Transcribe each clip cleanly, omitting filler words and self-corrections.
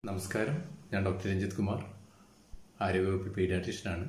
നമസ്കാരം, ഞാൻ ഡോക്ടർ രഞ്ജിത് കുമാർ, ആരോഗ്യവകുപ്പ് പീഡിയാട്രീഷ്യനാണ്.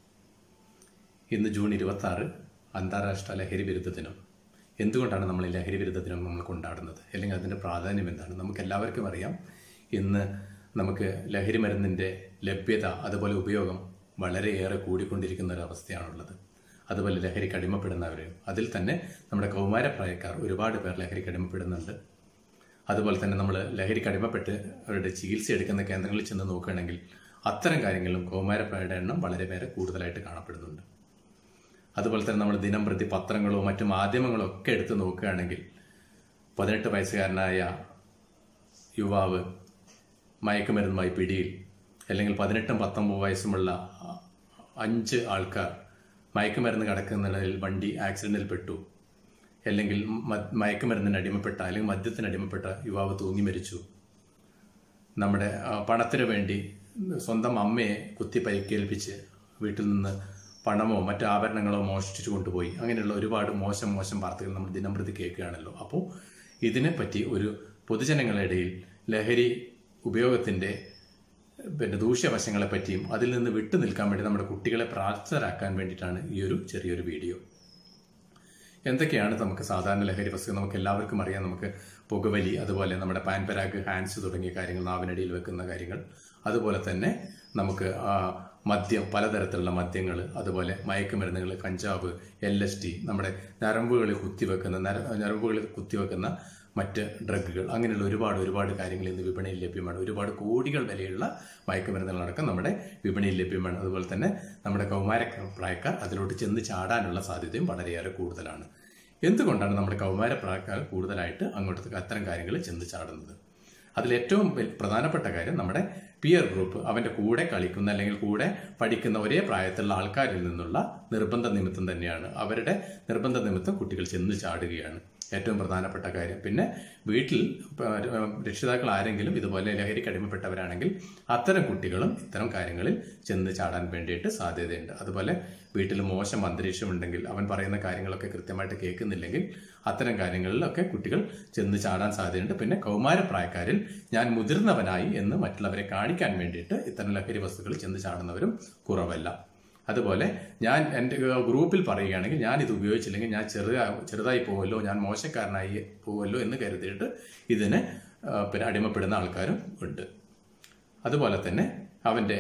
ഇന്ന് ജൂൺ 26 അന്താരാഷ്ട്ര ലഹരി വിരുദ്ധ ദിനം. എന്തുകൊണ്ടാണ് നമ്മൾ ഈ ലഹരി വിരുദ്ധ ദിനം നമ്മൾ കൊണ്ടാടുന്നത്, അല്ലെങ്കിൽ അതിൻ്റെ പ്രാധാന്യം എന്താണ്? നമുക്ക് എല്ലാവർക്കും അറിയാം, ഇന്ന് നമുക്ക് ലഹരി മരുന്നിൻ്റെ ലഭ്യത അതുപോലെ ഉപയോഗം വളരെയേറെ കൂടിക്കൊണ്ടിരിക്കുന്ന ഒരു അവസ്ഥയാണുള്ളത്. അതുപോലെ ലഹരിക്ക് അടിമപ്പെടുന്നവരെയും, അതിൽ തന്നെ നമ്മുടെ കൗമാരപ്രായക്കാർ ഒരുപാട് പേർ ലഹരിക്ക് അടിമപ്പെടുന്നുണ്ട്. അതുപോലെ തന്നെ നമ്മൾ ലഹരിക്ക് അടിമപ്പെട്ട് അവരുടെ ചികിത്സ എടുക്കുന്ന കേന്ദ്രങ്ങളിൽ ചെന്ന് നോക്കുകയാണെങ്കിൽ അത്തരം കാര്യങ്ങളിലും കൗമാരപ്രായയുടെ എണ്ണം വളരെ കൂടുതലായിട്ട് കാണപ്പെടുന്നുണ്ട്. അതുപോലെ തന്നെ നമ്മൾ ദിനം പ്രതി പത്രങ്ങളോ മറ്റു മാധ്യമങ്ങളോ ഒക്കെ എടുത്ത് നോക്കുകയാണെങ്കിൽ 18 വയസ്സുകാരനായ യുവാവ് മയക്കുമരുന്നുമായി പിടിയിൽ, അല്ലെങ്കിൽ 18-19 വയസ്സുമുള്ള 5 ആൾക്കാർ മയക്കുമരുന്ന് കടക്കുന്നതിൽ വണ്ടി ആക്സിഡന്റിൽ പെട്ടു, അല്ലെങ്കിൽ മയക്കുമരുന്നിന് അടിമപ്പെട്ട അല്ലെങ്കിൽ മദ്യത്തിന് അടിമപ്പെട്ട യുവാവ് തൂങ്ങി മരിച്ചു, നമ്മുടെ പണത്തിനു വേണ്ടി സ്വന്തം അമ്മയെ കുത്തി പരിക്കേൽപ്പിച്ച് വീട്ടിൽ നിന്ന് പണമോ മറ്റു ആഭരണങ്ങളോ മോഷ്ടിച്ചു കൊണ്ടുപോയി, അങ്ങനെയുള്ള ഒരുപാട് മോശം വാർത്തകൾ നമ്മൾ ദിനം പ്രതി കേൾക്കുകയാണല്ലോ. അപ്പോൾ ഇതിനെപ്പറ്റി ഒരു പൊതുജനങ്ങളുടെ ഇടയിൽ ലഹരി ഉപയോഗത്തിൻ്റെ ദൂഷ്യവശങ്ങളെ പറ്റിയും അതിൽ നിന്ന് വിട്ടു നിൽക്കാൻ വേണ്ടി നമ്മുടെ കുട്ടികളെ പ്രാപ്തരാക്കാൻ വേണ്ടിയിട്ടാണ് ഈ ഒരു ചെറിയൊരു വീഡിയോ. എന്തൊക്കെയാണ് നമുക്ക് സാധാരണ ലഹരി വസ്തുക്കൾ? നമുക്ക് എല്ലാവർക്കും അറിയാം, നമുക്ക് പുകവലി, അതുപോലെ നമ്മുടെ പാൻപരാഗ്, ഹാൻസ് തുടങ്ങിയ കാര്യങ്ങൾ, നാവിനടിയിൽ വെക്കുന്ന കാര്യങ്ങൾ, അതുപോലെ തന്നെ നമുക്ക് മദ്യം, പലതരത്തിലുള്ള മദ്യങ്ങൾ, അതുപോലെ മയക്കുമരുന്നുകൾ, കഞ്ചാവ്, LSD, നമ്മുടെ ഞരമ്പുകളിൽ കുത്തിവെക്കുന്ന മറ്റ് ഡ്രഗുകൾ, അങ്ങനെയുള്ള ഒരുപാട് കാര്യങ്ങൾ ഇന്ന് വിപണിയിൽ ലഭ്യമാണ്. ഒരുപാട് കോടികൾ വിലയുള്ള മയക്കുമരുന്നുകളടക്കം നമ്മുടെ വിപണിയിൽ ലഭ്യമാണ്. അതുപോലെ തന്നെ നമ്മുടെ കൗമാരപ്രായക്കാർ അതിലോട്ട് ചെന്ന് ചാടാനുള്ള സാധ്യതയും വളരെയേറെ കൂടുതലാണ്. എന്തുകൊണ്ടാണ് നമ്മുടെ കൗമാരപ്രായക്കാർ കൂടുതലായിട്ട് അങ്ങോട്ട് അത്തരം കാര്യങ്ങളിൽ ചെന്ന് ചാടുന്നത്? അതിലേറ്റവും പ്രധാനപ്പെട്ട കാര്യം നമ്മുടെ പിയർ ഗ്രൂപ്പ്, അവന്റെ കൂടെ കളിക്കുന്ന അല്ലെങ്കിൽ കൂടെ പഠിക്കുന്ന ഒരേ പ്രായത്തിലുള്ള ആൾക്കാരിൽ നിന്നുള്ള നിർബന്ധ നിമിത്തം തന്നെയാണ്. അവരുടെ നിർബന്ധ നിമിത്തം കുട്ടികൾ ചെന്ന് ചാടുകയാണ് ഏറ്റവും പ്രധാനപ്പെട്ട കാര്യം. പിന്നെ വീട്ടിൽ രക്ഷിതാക്കൾ ആരെങ്കിലും ഇതുപോലെ ലഹരിക്ക് അടിമപ്പെട്ടവരാണെങ്കിൽ അത്തരം കുട്ടികളും ഇത്തരം കാര്യങ്ങളിൽ ചെന്ന് ചാടാൻ വേണ്ടിയിട്ട് സാധ്യതയുണ്ട്. അതുപോലെ വീട്ടിൽ മോശം അന്തരീക്ഷം ഉണ്ടെങ്കിൽ, അവൻ പറയുന്ന കാര്യങ്ങളൊക്കെ കൃത്യമായിട്ട് കേൾക്കുന്നില്ലെങ്കിൽ അത്തരം കാര്യങ്ങളിലൊക്കെ കുട്ടികൾ ചെന്ന് ചാടാൻ സാധ്യതയുണ്ട്. പിന്നെ കൗമാരപ്രായക്കാരിൽ ഞാൻ മുതിർന്നവനായി എന്ന് മറ്റുള്ളവരെ കാണിക്കാൻ വേണ്ടിയിട്ട് ഇത്തരം ലഹരി വസ്തുക്കൾ ചെന്ന് ചാടുന്നവരും കുറവല്ല. അതുപോലെ ഞാൻ എൻ്റെ ഗ്രൂപ്പിൽ പറയുകയാണെങ്കിൽ ഞാൻ ഇത് ഉപയോഗിച്ചില്ലെങ്കിൽ ഞാൻ ചെറുതായി പോവല്ലോ, ഞാൻ മോശക്കാരനായി പോവല്ലോ എന്ന് കരുതിയിട്ട് ഇതിന് അടിമപ്പെടുന്ന ആൾക്കാരും ഉണ്ട്. അതുപോലെ തന്നെ അവന്റെ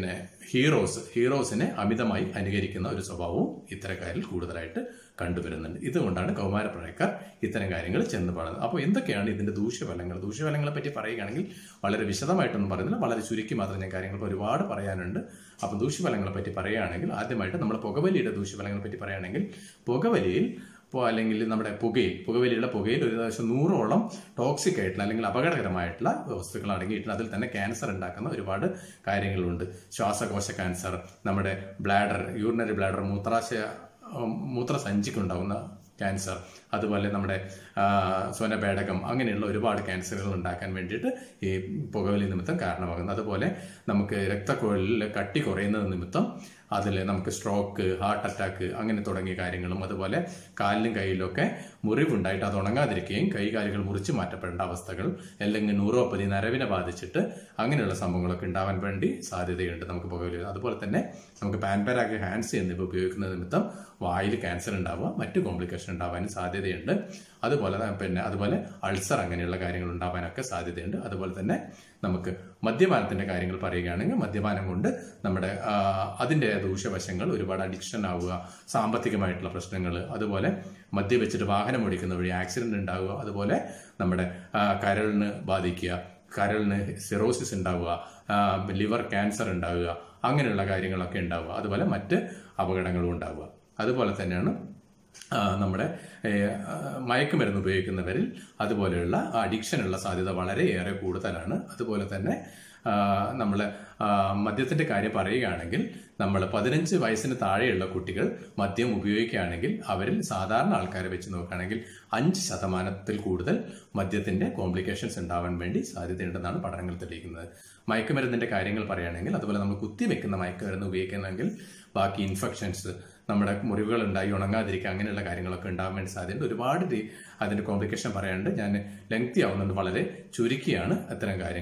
ഹീറോസിനെ അമിതമായി അനുകരിക്കുന്ന ഒരു സ്വഭാവവും ഇത്തരക്കാരിൽ കൂടുതലായിട്ട് കണ്ടുവരുന്നുണ്ട്. ഇതുകൊണ്ടാണ് കൗമാരപ്രായക്കാർ ഇത്തരം കാര്യങ്ങൾ ചെന്ന് പാടുന്നത്. അപ്പോൾ എന്തൊക്കെയാണ് ഇതിന്റെ ദൂഷ്യഫലങ്ങളെ പറ്റി പറയുകയാണെങ്കിൽ വളരെ വിശദമായിട്ടൊന്നും പറയുന്നില്ല, വളരെ ചുരുക്കി മാത്രം ഞാൻ കാര്യങ്ങൾ ഒരുപാട് പറയാനുണ്ട്. അപ്പം ദൂഷ്യഫലങ്ങളെ പറ്റി പറയുകയാണെങ്കിൽ ആദ്യമായിട്ട് നമ്മൾ പുകവലിയുടെ ദൂഷ്യഫലങ്ങളെ പറ്റി പറയുകയാണെങ്കിൽ, പുകവലിയിൽ അല്ലെങ്കിൽ നമ്മുടെ പുകവലിയുള്ള പുകയിൽ ഒരു 100ഓളം ടോക്സിക് ആയിട്ടുള്ള അല്ലെങ്കിൽ അപകടകരമായിട്ടുള്ള വസ്തുക്കൾ അടങ്ങിയിട്ടുണ്ട്. അതിൽ തന്നെ ക്യാൻസർ ഉണ്ടാക്കുന്ന ഒരുപാട് കാര്യങ്ങളുണ്ട്. ശ്വാസകോശ ക്യാൻസർ, നമ്മുടെ ബ്ലാഡർ, യൂറിനറി ബ്ലാഡർ, മൂത്രസഞ്ചിക്കുണ്ടാകുന്ന ക്യാൻസർ, അതുപോലെ നമ്മുടെ സ്വനപേടകം, അങ്ങനെയുള്ള ഒരുപാട് ക്യാൻസറുകൾ ഉണ്ടാക്കാൻ വേണ്ടിയിട്ട് ഈ പുകവലി നിമിത്തം കാരണമാകുന്നു. അതുപോലെ നമുക്ക് രക്തക്കുഴലിൽ കട്ടി കുറയുന്നത് നിമിത്തം അതിൽ നമുക്ക് സ്ട്രോക്ക്, ഹാർട്ട് അറ്റാക്ക് അങ്ങനെ തുടങ്ങിയ കാര്യങ്ങളും, അതുപോലെ കാലിലും കയ്യിലൊക്കെ മുറിവുണ്ടായിട്ട് അത് ഉണങ്ങാതിരിക്കുകയും കൈകാലുകൾ മുറിച്ച് മാറ്റപ്പെടേണ്ട അവസ്ഥകൾ, അല്ലെങ്കിൽ ന്യൂറോപ്പതി, നരവിനെ ബാധിച്ചിട്ട് അങ്ങനെയുള്ള സംഭവങ്ങളൊക്കെ ഉണ്ടാവാൻ വേണ്ടി സാധ്യതയുണ്ട് നമുക്ക് പുകവലി. അതുപോലെ തന്നെ നമുക്ക് പാൻപരാഗ്, ഹാൻസ് എന്നിവ ഉപയോഗിക്കുന്ന നിമിത്തം വായിൽ ക്യാൻസർ ഉണ്ടാവുക, മറ്റു കോംപ്ലിക്കേഷൻ ഉണ്ടാവാനും സാധ്യതയുണ്ട്. അതുപോലെ അൾസർ, അങ്ങനെയുള്ള കാര്യങ്ങൾ ഉണ്ടാവാനൊക്കെ സാധ്യതയുണ്ട്. അതുപോലെ തന്നെ നമുക്ക് മദ്യപാനത്തിന്റെ കാര്യങ്ങൾ പറയുകയാണെങ്കിൽ, മദ്യപാനം കൊണ്ട് നമ്മുടെ അതിൻ്റെ ദൂഷ്യവശങ്ങൾ ഒരുപാട് അഡിക്ഷൻ ആവുക, സാമ്പത്തികമായിട്ടുള്ള പ്രശ്നങ്ങൾ, അതുപോലെ മദ്യപിച്ചിട്ട് വാഹനം ഓടിക്കുന്ന വഴി ആക്സിഡന്റ് ഉണ്ടാവുക, അതുപോലെ നമ്മുടെ കരളിന് ബാധിക്കുക, കരളിന് സിറോസിസ് ഉണ്ടാവുക, ലിവർ ക്യാൻസർ ഉണ്ടാവുക, അങ്ങനെയുള്ള കാര്യങ്ങളൊക്കെ ഉണ്ടാവുക, അതുപോലെ മറ്റ് അപകടങ്ങളും ഉണ്ടാവുക. അതുപോലെ തന്നെയാണ് നമ്മുടെ മയക്കുമരുന്ന് ഉപയോഗിക്കുന്നവരിൽ അതുപോലെയുള്ള അഡിക്ഷനുള്ള സാധ്യത വളരെയേറെ കൂടുതലാണ്. അതുപോലെ തന്നെ നമ്മൾ മദ്യത്തിന്റെ കാര്യം പറയുകയാണെങ്കിൽ, നമ്മൾ 15 വയസ്സിന് താഴെയുള്ള കുട്ടികൾ മദ്യം ഉപയോഗിക്കുകയാണെങ്കിൽ അവരിൽ സാധാരണ ആൾക്കാരെ വെച്ച് നോക്കുകയാണെങ്കിൽ 5% കൂടുതൽ മദ്യത്തിന്റെ കോംപ്ലിക്കേഷൻസ് ഉണ്ടാവാൻ വേണ്ടി സാധ്യതയുണ്ടെന്നാണ് പഠനങ്ങൾ തെളിയിക്കുന്നത്. മയക്കുമരുന്നിന്റെ കാര്യങ്ങൾ പറയുകയാണെങ്കിൽ, അതുപോലെ നമ്മൾ കുത്തിവെക്കുന്ന മയക്കുമരുന്ന് ഉപയോഗിക്കുന്നെങ്കിൽ ബാക്കി ഇൻഫെക്ഷൻസ്, നമ്മുടെ മുറിവുകൾ ഉണ്ടായി ഉണങ്ങാതിരിക്കുക, അങ്ങനെയുള്ള കാര്യങ്ങളൊക്കെ ഉണ്ടാകാൻ വേണ്ടി സാധ്യതയുണ്ട്. ഒരുപാട് അതിന്റെ കോംപ്ലിക്കേഷൻ പറയാനുണ്ട്. ഞാൻ ലെങ്തി ആവുന്നുണ്ട്, വളരെ ചുരുക്കിയാണ് അത്തരം കാര്യങ്ങൾ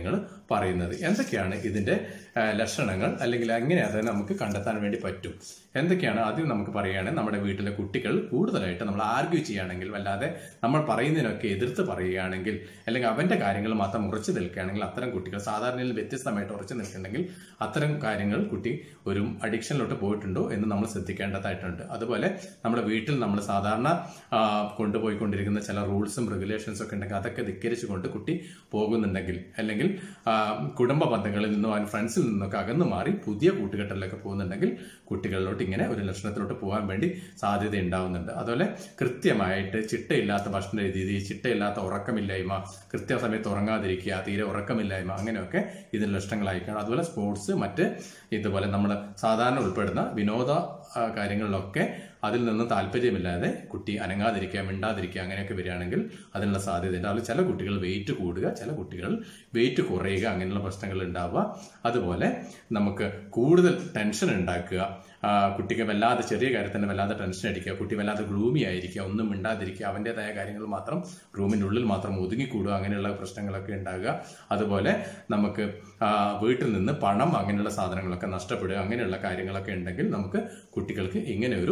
പറയുന്നത്. എന്തൊക്കെയാണ് ഇതിന്റെ ലക്ഷണങ്ങൾ, അല്ലെങ്കിൽ എങ്ങനെ അത് നമുക്ക് കണ്ടെത്താൻ വേണ്ടി പറ്റും, എന്തൊക്കെയാണ് ആദ്യം നമുക്ക് പറയുകയാണെങ്കിൽ, നമ്മുടെ വീട്ടിലെ കുട്ടികൾ കൂടുതലായിട്ട് നമ്മൾ ആർഗ്യൂ ചെയ്യുകയാണെങ്കിൽ, വല്ലാതെ നമ്മൾ പറയുന്നതിനൊക്കെ എതിർത്ത് പറയുകയാണെങ്കിൽ, അല്ലെങ്കിൽ അവന്റെ കാര്യങ്ങൾ മാത്രം ഉറച്ചു നിൽക്കുകയാണെങ്കിൽ, അത്തരം കുട്ടികൾ സാധാരണയിൽ വ്യത്യസ്തമായിട്ട് ഉറച്ചു നിൽക്കുന്നുണ്ടെങ്കിൽ അത്തരം കാര്യങ്ങൾ കുട്ടി ഒരു അഡിക്ഷനിലോട്ട് പോയിട്ടുണ്ടോ എന്ന് നമ്മൾ ശ്രദ്ധിക്കേണ്ടതായിട്ടുണ്ട്. അതുപോലെ നമ്മുടെ വീട്ടിൽ നമ്മൾ സാധാരണ കൊണ്ടുപോയിക്കൊണ്ടിരിക്കുന്ന ചില റൂൾസും റെഗുലേഷൻസും ഒക്കെ ഉണ്ടെങ്കിൽ അതൊക്കെ ധിക്കരിച്ചുകൊണ്ട് കുട്ടി പോകുന്നുണ്ടെങ്കിൽ, അല്ലെങ്കിൽ കുടുംബ ബന്ധങ്ങളിൽ നിന്നോ ഫ്രണ്ട്സിൽ നിന്നൊക്കെ അകന്നു മാറി പുതിയ കൂട്ടുകെട്ടിലൊക്കെ പോകുന്നുണ്ടെങ്കിൽ കുട്ടികളിലോട്ട് ഇങ്ങനെ ഒരു ലക്ഷണത്തിലോട്ട് പോകാൻ വേണ്ടി സാധ്യത ഉണ്ടാവുന്നുണ്ട്. അതുപോലെ കൃത്യമായിട്ട് ചിട്ടയില്ലാത്ത ഭക്ഷണ രീതി, ചിട്ടയില്ലാത്ത ഉറക്കമില്ലായ്മ, കൃത്യസമയത്ത് ഉറങ്ങാതിരിക്കുക, തീരെ ഉറക്കമില്ലായ്മ, അങ്ങനെയൊക്കെ ഇതിന് ലക്ഷണങ്ങളായിരിക്കണം. അതുപോലെ സ്പോർട്സ്, മറ്റ് ഇതുപോലെ നമ്മൾ സാധാരണ ഉൾപ്പെടുന്ന വിനോദ കാര്യങ്ങളിലൊക്കെ അതിൽ നിന്ന് താല്പര്യമില്ലാതെ കുട്ടി അനങ്ങാതിരിക്കുക, മിണ്ടാതിരിക്കുക, അങ്ങനെയൊക്കെ വരികയാണെങ്കിൽ അതിനുള്ള സാധ്യതയുണ്ട്. അതിൽ ചില കുട്ടികൾ വെയിറ്റ് കൂടുക, ചില കുട്ടികൾ വെയിറ്റ് കുറയുക, അങ്ങനെയുള്ള പ്രശ്നങ്ങൾ ഉണ്ടാവുക. അതുപോലെ നമുക്ക് കൂടുതൽ ടെൻഷൻ ഉണ്ടാക്കുക, കുട്ടിക്ക് വല്ലാതെ ചെറിയ കാര്യത്തിന് വല്ലാതെ ടെൻഷൻ അടിക്കുക, കുട്ടി വല്ലാതെ ഗ്ലൂമി ആയിരിക്കുക, ഒന്നും മിണ്ടാതിരിക്കുക, അവൻ്റെതായ കാര്യങ്ങൾ മാത്രം റൂമിൻ്റെ ഉള്ളിൽ മാത്രം ഒതുങ്ങിക്കൂടുക, അങ്ങനെയുള്ള പ്രശ്നങ്ങളൊക്കെ ഉണ്ടാകുക. അതുപോലെ നമുക്ക് വീട്ടിൽ നിന്ന് പണം, അങ്ങനെയുള്ള സാധനങ്ങളൊക്കെ നഷ്ടപ്പെടുക, അങ്ങനെയുള്ള കാര്യങ്ങളൊക്കെ ഉണ്ടെങ്കിൽ നമുക്ക് കുട്ടികൾക്ക് ഇങ്ങനെ ഒരു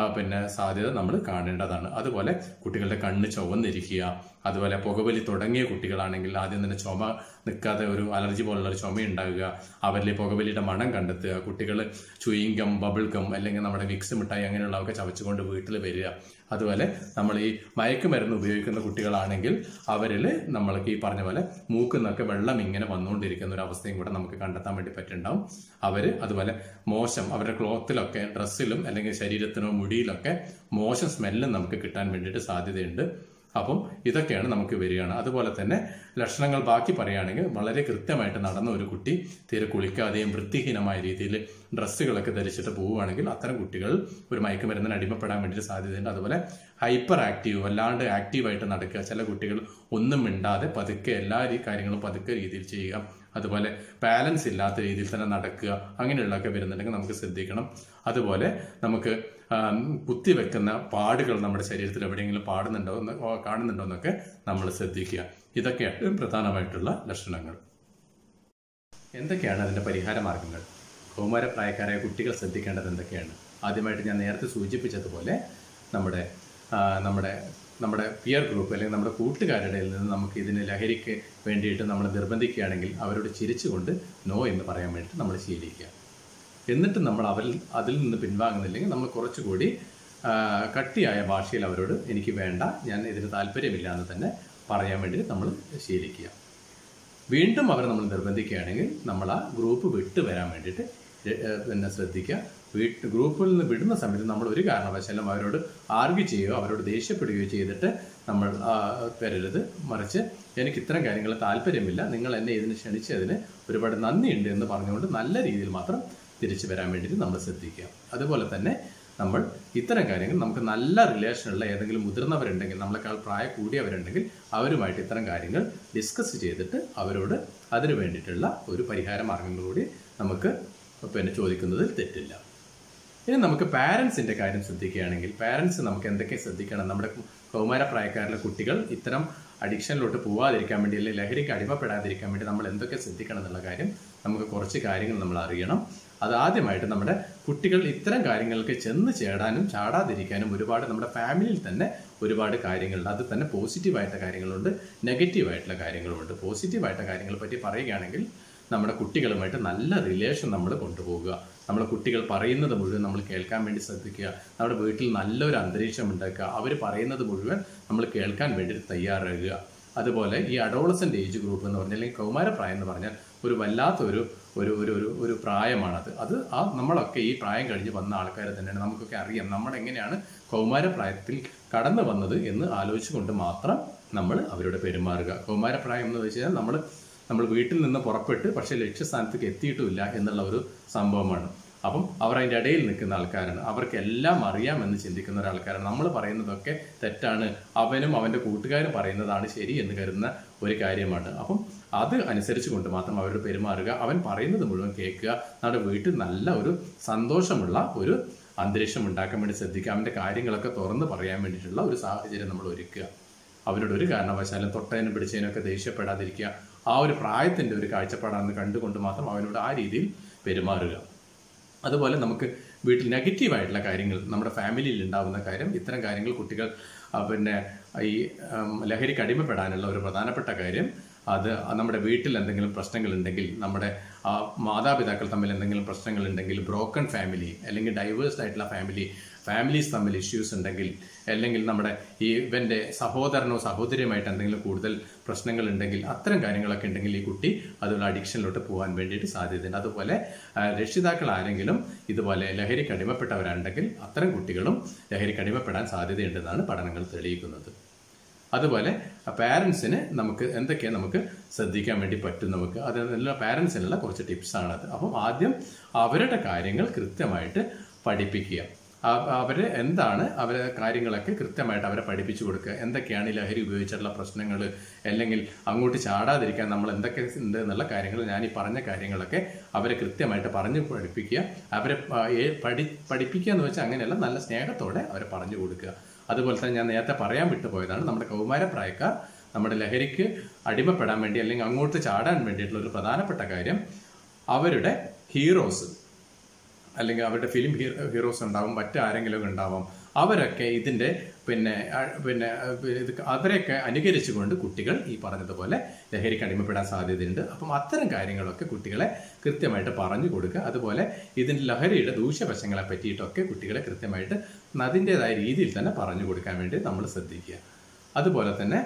സാധ്യത നമ്മൾ കാണേണ്ടതാണ്. അതുപോലെ കുട്ടികളുടെ കണ്ണ് ചുവന്നിരിക്കുക, അതുപോലെ പുകവലി തുടങ്ങിയ കുട്ടികളാണെങ്കിൽ ആദ്യം തന്നെ ചുമ നിൽക്കാതെ ഒരു അലർജി പോലുള്ള ഒരു ചുമ ഉണ്ടാകുക, അവരിൽ പുകവലിയുടെ മണം കണ്ടെത്തുക, കുട്ടികൾ ചുയിങ്കം, ബബിൾ ഗം, അല്ലെങ്കിൽ നമ്മുടെ വിക്സ് മിഠായി അങ്ങനെയുള്ളതൊക്കെ ചവച്ചുകൊണ്ട് വീട്ടിൽ വരിക. അതുപോലെ നമ്മൾ ഈ മയക്കുമരുന്ന് ഉപയോഗിക്കുന്ന കുട്ടികളാണെങ്കിൽ അവരിൽ നമ്മൾക്ക് ഈ പറഞ്ഞ പോലെ മൂക്കുന്നൊക്കെ വെള്ളം ഇങ്ങനെ വന്നുകൊണ്ടിരിക്കുന്ന ഒരു അവസ്ഥയും കൂടെ നമുക്ക് കണ്ടെത്താൻ വേണ്ടി പറ്റുന്നുണ്ടാവും. അതുപോലെ മോശം, അവരുടെ ക്ലോത്തിലൊക്കെ, ഡ്രസ്സിലും അല്ലെങ്കിൽ ശരീരത്തിനോ മുടിയിലൊക്കെ മോശം സ്മെല്ലും നമുക്ക് കിട്ടാൻ വേണ്ടിയിട്ട് സാധ്യതയുണ്ട്. അപ്പം ഇതൊക്കെയാണ് നമുക്ക് വരികയാണ്. അതുപോലെ തന്നെ ലക്ഷണങ്ങൾ ബാക്കി പറയുകയാണെങ്കിൽ, വളരെ കൃത്യമായിട്ട് നടന്ന ഒരു കുട്ടി തീരെ കുളിക്കാതെയും വൃത്തിഹീനമായ രീതിയിൽ ഡ്രസ്സുകളൊക്കെ ധരിച്ചിട്ട് പോവുകയാണെങ്കിൽ അത്തരം കുട്ടികൾ ഒരു മയക്കുമരുന്നിന് അടിമപ്പെടാൻ വേണ്ടിയിട്ട് സാധ്യതയുണ്ട്. അതുപോലെ ഹൈപ്പർ ആക്റ്റീവ്, വല്ലാണ്ട് ആക്റ്റീവായിട്ട് നടക്കുക, ചില കുട്ടികൾ ഒന്നും മിണ്ടാതെ പതുക്കെ എല്ലാ കാര്യങ്ങളും പതുക്കെ രീതിയിൽ ചെയ്യുക, അതുപോലെ ബാലൻസ് ഇല്ലാത്ത രീതിയിൽ തന്നെ നടക്കുക, അങ്ങനെയുള്ളതൊക്കെ വരുന്നുണ്ടെങ്കിൽ നമുക്ക് ശ്രദ്ധിക്കണം. അതുപോലെ നമുക്ക് കുത്തിവെക്കുന്ന പാടുകൾ നമ്മുടെ ശരീരത്തിൽ എവിടെയെങ്കിലും കാണുന്നുണ്ടോ എന്നൊക്കെ നമ്മൾ ശ്രദ്ധിക്കുക. ഇതൊക്കെയാണ് പ്രധാനമായിട്ടുള്ള ലക്ഷണങ്ങൾ. എന്തൊക്കെയാണ് അതിന്റെ പരിഹാര മാർഗങ്ങൾ? കൗമാരപ്രായക്കാരായ കുട്ടികൾ ശ്രദ്ധിക്കേണ്ടത് എന്തൊക്കെയാണ്? ആദ്യമായിട്ട് ഞാൻ നേരത്തെ സൂചിപ്പിച്ചതുപോലെ നമ്മുടെ പിയർ ഗ്രൂപ്പ്, അല്ലെങ്കിൽ നമ്മുടെ കൂട്ടുകാരുടെ നിന്ന് നമുക്ക് ഇതിന് ലഹരിക്ക് വേണ്ടിയിട്ട് നമ്മൾ നിർബന്ധിക്കുകയാണെങ്കിൽ അവരോട് ചിരിച്ചുകൊണ്ട് നോ എന്ന് പറയാൻ വേണ്ടിയിട്ട് നമ്മൾ ശീലിക്കുക. എന്നിട്ട് നമ്മൾ അതിൽ നിന്ന് പിൻവാങ്ങുന്നില്ലെങ്കിൽ നമ്മൾ കുറച്ചുകൂടി കട്ടിയായ ഭാഷയിൽ അവരോട് എനിക്ക് വേണ്ട, ഞാൻ ഇതിന് താല്പര്യമില്ല എന്ന് തന്നെ പറയാൻ വേണ്ടി നമ്മൾ ശീലിക്കുക. വീണ്ടും അവർ നമ്മൾ നിർബന്ധിക്കുകയാണെങ്കിൽ നമ്മൾ ആ ഗ്രൂപ്പ് വിട്ട് വരാൻ വേണ്ടിയിട്ട് ശ്രദ്ധിക്കുക. ഗ്രൂപ്പിൽ നിന്ന് വിടുന്ന സമയത്ത് നമ്മൾ ഒരു കാരണവശാലും അവരോട് ആർഗ്യൂ ചെയ്യുകയോ അവരോട് ദേഷ്യപ്പെടുകയോ ചെയ്തിട്ട് നമ്മൾ വരരുത്. മറിച്ച് എനിക്ക് ഇത്തരം കാര്യങ്ങൾ താല്പര്യമില്ല, നിങ്ങൾ എന്നെ ഇതിന് ക്ഷണിച്ചതിന് ഒരുപാട് നന്ദിയുണ്ട് എന്ന് പറഞ്ഞുകൊണ്ട് നല്ല രീതിയിൽ മാത്രം തിരിച്ചു വരാൻ വേണ്ടിയിട്ട് നമ്മൾ ശ്രദ്ധിക്കുക. അതുപോലെ തന്നെ നമ്മൾ ഇത്തരം കാര്യങ്ങൾ, നമുക്ക് നല്ല റിലേഷനുള്ള ഏതെങ്കിലും മുതിർന്നവരുണ്ടെങ്കിൽ, നമ്മളെക്കാൾ പ്രായം കൂടിയവരുണ്ടെങ്കിൽ അവരുമായിട്ട് ഇത്തരം കാര്യങ്ങൾ ഡിസ്കസ് ചെയ്തിട്ട് അവരോട് അതിനു വേണ്ടിയിട്ടുള്ള ഒരു പരിഹാര മാർഗങ്ങളൂടെ നമുക്ക് ചോദിക്കുന്നതിൽ തെറ്റില്ല. ഇനി നമുക്ക് പാരൻസിന്റെ കാര്യം ശ്രദ്ധിക്കുകയാണെങ്കിൽ, പാരൻസ് നമുക്ക് എന്തൊക്കെ ശ്രദ്ധിക്കണം? നമ്മുടെ കൗമാരപ്രായക്കാരിലെ കുട്ടികൾ ഇത്തരം അഡിക്ഷനിലോട്ട് പോവാതിരിക്കാൻ വേണ്ടി, അല്ലെങ്കിൽ ലഹരിക്ക് അടിമപ്പെടാതിരിക്കാൻ വേണ്ടി നമ്മൾ എന്തൊക്കെ ശ്രദ്ധിക്കണം എന്നുള്ള കാര്യം നമുക്ക് കുറച്ച് കാര്യങ്ങൾ നമ്മൾ അറിയണം. അത് ആദ്യമായിട്ട് നമ്മുടെ കുട്ടികൾ ഇത്തരം കാര്യങ്ങൾക്ക് ചെന്ന് ചാടാതിരിക്കാനും ഒരുപാട് നമ്മുടെ ഫാമിലിയിൽ തന്നെ ഒരുപാട് കാര്യങ്ങളുണ്ട്. അത് തന്നെ പോസിറ്റീവായിട്ടുള്ള കാര്യങ്ങളുണ്ട്, നെഗറ്റീവായിട്ടുള്ള കാര്യങ്ങളുമുണ്ട്. പോസിറ്റീവായിട്ടുള്ള കാര്യങ്ങളെ പറ്റി പറയുകയാണെങ്കിൽ, നമ്മുടെ കുട്ടികളുമായിട്ട് നല്ല റിലേഷൻ നമ്മൾ കൊണ്ടുപോകുക, നമ്മളെ കുട്ടികൾ പറയുന്നത് മുഴുവൻ നമ്മൾ കേൾക്കാൻ വേണ്ടി ശ്രദ്ധിക്കുക, നമ്മുടെ വീട്ടിൽ നല്ലൊരു അന്തരീക്ഷം ഉണ്ടാക്കുക, അവർ പറയുന്നത് മുഴുവൻ നമ്മൾ കേൾക്കാൻ വേണ്ടി തയ്യാറാകുക. അതുപോലെ ഈ അഡോളസെന്റ് ഏജ് ഗ്രൂപ്പ് എന്ന് പറഞ്ഞാൽ, അല്ലെങ്കിൽ കൗമാരപ്രായം എന്ന് പറഞ്ഞാൽ ഒരു വല്ലാത്ത ഒരു പ്രായമാണത്. നമ്മളൊക്കെ ഈ പ്രായം കഴിഞ്ഞ് വന്ന ആൾക്കാർ തന്നെയാണ്. നമുക്കൊക്കെ അറിയാം നമ്മളെങ്ങനെയാണ് കൗമാരപ്രായത്തിൽ കടന്നു വന്നത് എന്ന് ആലോചിച്ചുകൊണ്ട് മാത്രം നമ്മൾ അവരോട് പെരുമാറുക. കൗമാരപ്രായം എന്ന് വെച്ച് കഴിഞ്ഞാൽ നമ്മൾ വീട്ടിൽ നിന്ന് പുറപ്പെട്ട് പക്ഷേ ലക്ഷ്യസ്ഥാനത്തേക്ക് എത്തിയിട്ടുമില്ല എന്നുള്ള ഒരു സംഭവമാണ്. അപ്പം അവർ അതിൻ്റെ ഇടയിൽ നിൽക്കുന്ന ആൾക്കാരാണ്. അവർക്ക് എല്ലാം അറിയാമെന്ന് ചിന്തിക്കുന്ന ഒരാൾക്കാരാണ്. നമ്മൾ പറയുന്നതൊക്കെ തെറ്റാണ്, അവനും അവൻ്റെ കൂട്ടുകാരും പറയുന്നതാണ് ശരി എന്ന് കരുതുന്ന ഒരു കാര്യമാണ്. അപ്പം അത് അനുസരിച്ച് കൊണ്ട് മാത്രം അവരോട് പെരുമാറുക. അവൻ പറയുന്നത് മുഴുവൻ കേൾക്കുക. നമ്മുടെ വീട്ടിൽ നല്ല ഒരു സന്തോഷമുള്ള ഒരു അന്തരീക്ഷം ഉണ്ടാക്കാൻ വേണ്ടി ശ്രദ്ധിക്കുക. അവൻ്റെ കാര്യങ്ങളൊക്കെ തുറന്ന് പറയാൻ വേണ്ടിയിട്ടുള്ള ഒരു സാഹചര്യം നമ്മൾ ഒരുക്കുക. അവരോട് ഒരു കാരണവശാലും തൊട്ടതിനും പിടിച്ചതിനൊക്കെ ദേഷ്യപ്പെടാതിരിക്കുക. ആ ഒരു പ്രായത്തിൻ്റെ ഒരു കാഴ്ചപ്പാടാണെന്ന് കണ്ടുകൊണ്ട് മാത്രം അവനോട് ആ രീതിയിൽ പെരുമാറുക. അതുപോലെ നമുക്ക് വീട്ടിൽ നെഗറ്റീവായിട്ടുള്ള കാര്യങ്ങൾ, നമ്മുടെ ഫാമിലിയിൽ ഉണ്ടാകുന്ന കാര്യം, ഇത്തരം കാര്യങ്ങൾ കുട്ടികൾ പിന്നെ ഈ ലഹരിക്ക് അടിമപ്പെടാനുള്ള ഒരു പ്രധാനപ്പെട്ട കാര്യം, അത് നമ്മുടെ വീട്ടിൽ എന്തെങ്കിലും പ്രശ്നങ്ങളുണ്ടെങ്കിൽ, നമ്മുടെ മാതാപിതാക്കൾ തമ്മിൽ എന്തെങ്കിലും പ്രശ്നങ്ങളുണ്ടെങ്കിൽ, ബ്രോക്കൺ ഫാമിലി അല്ലെങ്കിൽ ഡൈവേഴ്സ്ഡ് ആയിട്ടുള്ള ഫാമിലീസ് തമ്മിൽ ഇഷ്യൂസ് ഉണ്ടെങ്കിൽ, അല്ലെങ്കിൽ നമ്മുടെ ഇവൻ്റെ സഹോദരനോ സഹോദരിയുമായിട്ട് എന്തെങ്കിലും കൂടുതൽ പ്രശ്നങ്ങൾ ഉണ്ടെങ്കിൽ, അത്തരം കാര്യങ്ങളൊക്കെ ഉണ്ടെങ്കിൽ ഈ കുട്ടി അതുപോലെ അഡിക്ഷനിലോട്ട് പോകാൻ വേണ്ടിയിട്ട് സാധ്യതയുണ്ട്. അതുപോലെ രക്ഷിതാക്കൾ ആരെങ്കിലും ഇതുപോലെ ലഹരിക്ക് അടിമപ്പെട്ടവരുണ്ടെങ്കിൽ അത്തരം കുട്ടികളും ലഹരിക്ക് അടിമപ്പെടാൻ സാധ്യതയുണ്ടെന്നാണ് പഠനങ്ങൾ തെളിയിക്കുന്നത്. അതുപോലെ പാരൻസിന് നമുക്ക് എന്തൊക്കെയാണ് നമുക്ക് ശ്രദ്ധിക്കാൻ വേണ്ടി പറ്റും, നമുക്ക് അതിനുള്ള പാരൻസിനുള്ള കുറച്ച് ടിപ്സാണത്. അപ്പം ആദ്യം അവരുടെ കാര്യങ്ങൾ കൃത്യമായിട്ട് പഠിപ്പിക്കുക. അവരെ എന്താണ് അവരെ കാര്യങ്ങളൊക്കെ കൃത്യമായിട്ട് അവരെ പഠിപ്പിച്ചു കൊടുക്കുക. എന്തൊക്കെയാണ് ഈ ലഹരി ഉപയോഗിച്ചിട്ടുള്ള പ്രശ്നങ്ങൾ, അല്ലെങ്കിൽ അങ്ങോട്ട് ചാടാതിരിക്കാൻ നമ്മൾ എന്തൊക്കെ ഉണ്ട് എന്നുള്ള കാര്യങ്ങൾ, ഞാൻ ഈ പറഞ്ഞ കാര്യങ്ങളൊക്കെ അവരെ കൃത്യമായിട്ട് പറഞ്ഞു പഠിപ്പിക്കുക. അവരെ പഠിപ്പിക്കുക എന്ന് വെച്ചാൽ അങ്ങനെയല്ല, നല്ല സ്നേഹത്തോടെ അവരെ പറഞ്ഞു കൊടുക്കുക. അതുപോലെ തന്നെ ഞാൻ നേരത്തെ പറയാൻ വിട്ടുപോയതാണ്, നമ്മുടെ കൗമാരപ്രായക്കാർ നമ്മുടെ ലഹരിക്ക് അടിമപ്പെടാൻ വേണ്ടി അല്ലെങ്കിൽ അങ്ങോട്ട് ചാടാൻ വേണ്ടിയിട്ടുള്ള ഒരു പ്രധാനപ്പെട്ട കാര്യം, അവരുടെ ഹീറോസ് അല്ലെങ്കിൽ അവരുടെ ഫിലിം ഹീറോസ് ഉണ്ടാവും, മറ്റാരെങ്കിലും ഉണ്ടാവാം, അവരൊക്കെ ഇതിൻ്റെ അവരെയൊക്കെ അനുകരിച്ചുകൊണ്ട് കുട്ടികൾ ഈ പറഞ്ഞതുപോലെ ലഹരിക്ക് അടിമപ്പെടാൻ സാധ്യതയുണ്ട്. അപ്പം അത്തരം കാര്യങ്ങളൊക്കെ കുട്ടികളെ കൃത്യമായിട്ട് പറഞ്ഞു കൊടുക്കുക. അതുപോലെ ഇതിൻ്റെ ലഹരിയുടെ ദൂഷ്യവശങ്ങളെ പറ്റിയിട്ടൊക്കെ കുട്ടികളെ കൃത്യമായിട്ട് അതിൻ്റെതായ രീതിയിൽ തന്നെ പറഞ്ഞു കൊടുക്കാൻ വേണ്ടി നമ്മൾ ശ്രദ്ധിക്കുക. അതുപോലെ തന്നെ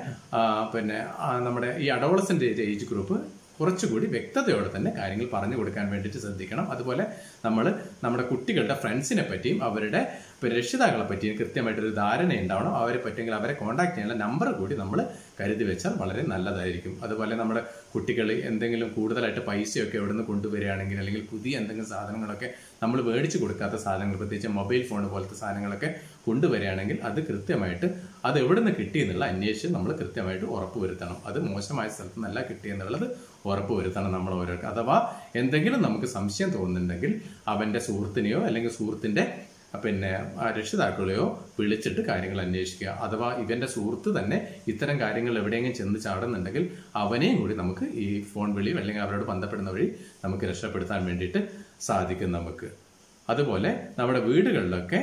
നമ്മുടെ ഈ അഡോളസൻ്റ് ഏജ് ഗ്രൂപ്പ് കുറച്ചുകൂടി വ്യക്തതയോടെ തന്നെ കാര്യങ്ങൾ പറഞ്ഞു കൊടുക്കാൻ വേണ്ടിയിട്ട് ശ്രദ്ധിക്കണം. അതുപോലെ നമ്മൾ നമ്മുടെ കുട്ടികളുടെ ഫ്രണ്ട്സിനെ പറ്റിയും അവരുടെ രക്ഷിതാക്കളെ പറ്റിയും കൃത്യമായിട്ടൊരു ധാരണ ഉണ്ടാവണം. അവരെ പറ്റുമെങ്കിൽ അവരെ കോൺടാക്ട് ചെയ്യാനുള്ള നമ്പർ കൂടി നമ്മൾ കരുതി വെച്ചാൽ വളരെ നല്ലതായിരിക്കും. അതുപോലെ നമ്മുടെ കുട്ടികൾ എന്തെങ്കിലും കൂടുതലായിട്ട് പൈസയൊക്കെ എവിടെ നിന്ന് കൊണ്ടുവരികയാണെങ്കിൽ, അല്ലെങ്കിൽ പുതിയ എന്തെങ്കിലും സാധനങ്ങളൊക്കെ നമ്മൾ മേടിച്ച് കൊടുക്കാത്ത സാധനങ്ങൾ, പ്രത്യേകിച്ച് മൊബൈൽ ഫോൺ പോലത്തെ സാധനങ്ങളൊക്കെ കൊണ്ടുവരികയാണെങ്കിൽ അത് കൃത്യമായിട്ട് അത് എവിടെ നിന്ന് കിട്ടിയെന്നുള്ള അന്വേഷിച്ച് നമ്മൾ കൃത്യമായിട്ട് ഉറപ്പുവരുത്തണം. അത് മോശമായ സ്ഥലത്ത് നിന്നല്ല കിട്ടിയെന്നുള്ളത് ഉറപ്പുവരുത്തണം നമ്മൾ ഓരോരുത്തർ. അഥവാ എന്തെങ്കിലും നമുക്ക് സംശയം തോന്നുന്നുണ്ടെങ്കിൽ അവൻ്റെ സുഹൃത്തിനെയോ അല്ലെങ്കിൽ സുഹൃത്തിൻ്റെ രക്ഷിതാക്കളെയോ വിളിച്ചിട്ട് കാര്യങ്ങൾ അന്വേഷിക്കുക. അഥവാ ഇവൻ്റെ സുഹൃത്ത് തന്നെ ഇത്തരം കാര്യങ്ങൾ എവിടെയെങ്കിലും ചെന്ന് ചാടുന്നുണ്ടെങ്കിൽ അവനെയും കൂടി നമുക്ക് ഈ ഫോൺ വിളി അല്ലെങ്കിൽ അവരോട് ബന്ധപ്പെടുന്ന വഴി നമുക്ക് രക്ഷപ്പെടുത്താൻ വേണ്ടിയിട്ട് സാധിക്കും നമുക്ക്. അതുപോലെ നമ്മുടെ വീടുകളിലൊക്കെ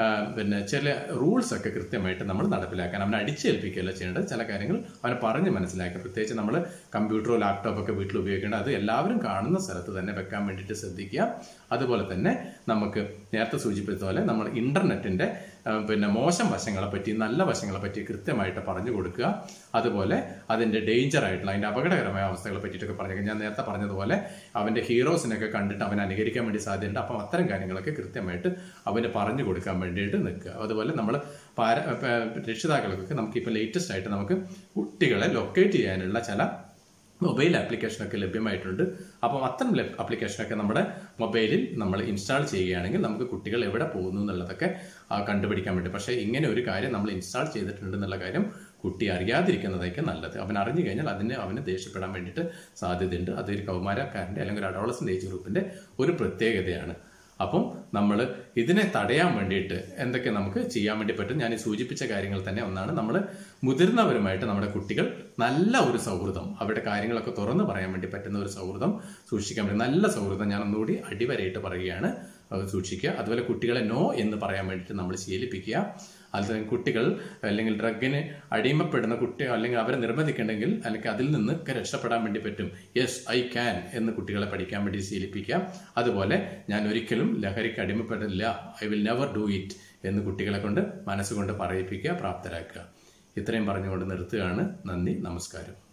ചില റൂൾസ് ഒക്കെ കൃത്യമായിട്ട് നമ്മൾ നടപ്പിലാക്കാൻ, അവനെ അടിച്ചേൽപ്പിക്കുകയല്ല ചെയ്യേണ്ടത്. ചില കാര്യങ്ങൾ അവനെ പറഞ്ഞ് മനസ്സിലാക്കുക. പ്രത്യേകിച്ച് നമ്മൾ കമ്പ്യൂട്ടറോ ലാപ്ടോപ്പൊക്കെ വീട്ടിൽ ഉപയോഗിക്കേണ്ടത് അത് എല്ലാവരും കാണുന്ന സ്ഥലത്ത് തന്നെ വെക്കാൻ വേണ്ടിയിട്ട് ശ്രദ്ധിക്കുക. അതുപോലെ തന്നെ നമുക്ക് നേരത്തെ സൂചിപ്പിച്ച പോലെ നമ്മൾ ഇന്റർനെറ്റിന്റെ മോശം വശങ്ങളെ പറ്റി നല്ല വശങ്ങളെ പറ്റി കൃത്യമായിട്ട് പറഞ്ഞു കൊടുക്കുക. അതുപോലെ അതിന്റെ ഡേഞ്ചർ ആയിട്ടുള്ള അതിന്റെ അപകടകരമായ അവസ്ഥകളെ പറ്റിയിട്ടൊക്കെ പറഞ്ഞു. ഞാൻ നേരത്തെ പറഞ്ഞതുപോലെ അവന്റെ ഹീറോസിനൊക്കെ കണ്ടിട്ട് അവനെ അനുകരിക്കാൻ വേണ്ടി സാധ്യതയുണ്ട്. അപ്പം അത്തരം കാര്യങ്ങളൊക്കെ കൃത്യമായിട്ട് അവന് പറഞ്ഞു കൊടുക്കാൻ വേണ്ടിയിട്ട് നിൽക്കുക. അതുപോലെ നമ്മൾ രക്ഷിതാക്കൾക്കൊക്കെ നമുക്കിപ്പോൾ ലേറ്റസ്റ്റ് ആയിട്ട് നമുക്ക് കുട്ടികളെ ലൊക്കേറ്റ് ചെയ്യാനുള്ള ചില മൊബൈൽ ആപ്ലിക്കേഷനൊക്കെ ലഭ്യമായിട്ടുണ്ട്. അപ്പം അത്തരം ആപ്ലിക്കേഷനൊക്കെ നമ്മുടെ മൊബൈലിൽ നമ്മൾ ഇൻസ്റ്റാൾ ചെയ്യുകയാണെങ്കിൽ നമുക്ക് കുട്ടികൾ എവിടെ പോകുന്നു എന്നുള്ളതൊക്കെ കണ്ടുപിടിക്കാൻ വേണ്ടി. പക്ഷേ ഇങ്ങനെ ഒരു കാര്യം നമ്മൾ ഇൻസ്റ്റാൾ ചെയ്തിട്ടുണ്ട് എന്നുള്ള കാര്യം കുട്ടി അറിയാതിരിക്കുന്നതായിരിക്കും നല്ലത്. അവൻ അറിഞ്ഞു കഴിഞ്ഞാൽ അവന് ദേഷ്യപ്പെടാൻ വേണ്ടിയിട്ട് സാധ്യതയുണ്ട്. അതൊരു കൗമാരക്കാരൻ്റെ അല്ലെങ്കിൽ ഒരു അഡോളസൻ്റ് ഏജ് ഗ്രൂപ്പിൻ്റെ ഒരു പ്രത്യേകതയാണ്. അപ്പം നമ്മൾ ഇതിനെ തടയാൻ വേണ്ടിയിട്ട് എന്തൊക്കെ നമുക്ക് ചെയ്യാൻ വേണ്ടി പറ്റും, ഞാൻ ഈ സൂചിപ്പിച്ച കാര്യങ്ങൾ തന്നെ ഒന്നാണ്. നമ്മൾ മുതിർന്നവരുമായിട്ട് നമ്മുടെ കുട്ടികൾ നല്ല ഒരു സൗഹൃദം, അവരുടെ കാര്യങ്ങളൊക്കെ തുറന്നു പറയാൻ വേണ്ടി പറ്റുന്ന ഒരു സൗഹൃദം സൂക്ഷിക്കാൻ വേണ്ടി, നല്ല സൗഹൃദം ഞാൻ ഒന്നുകൂടി അടിവരയിട്ട് പറയുകയാണ്, സൂക്ഷിക്കുക. അതുപോലെ കുട്ടികളെ നോ എന്ന് പറയാൻ വേണ്ടിയിട്ട് നമ്മൾ ശീലിപ്പിക്കുക. അതുപോലെ കുട്ടികൾ അല്ലെങ്കിൽ ഡ്രഗിന് അടിമപ്പെടുന്ന കുട്ടികൾ അല്ലെങ്കിൽ അവരെ നിർബന്ധിക്കണമെങ്കിൽ അല്ലെങ്കിൽ അതിൽ നിന്നൊക്കെ രക്ഷപ്പെടാൻ വേണ്ടി പറ്റും. യെസ് ഐ ക്യാൻ എന്ന് കുട്ടികളെ പഠിക്കാൻ വേണ്ടി ശീലിപ്പിക്കുക. അതുപോലെ ഞാൻ ഒരിക്കലും ലഹരിക്ക് അടിമപ്പെടില്ല, I will never do it എന്ന് കുട്ടികളെ കൊണ്ട് മനസ്സുകൊണ്ട് പറയിപ്പിക്കുക, പ്രാപ്തരാക്കുക. ഇത്രയും പറഞ്ഞുകൊണ്ട് നിർത്തുകയാണ്. നന്ദി, നമസ്കാരം.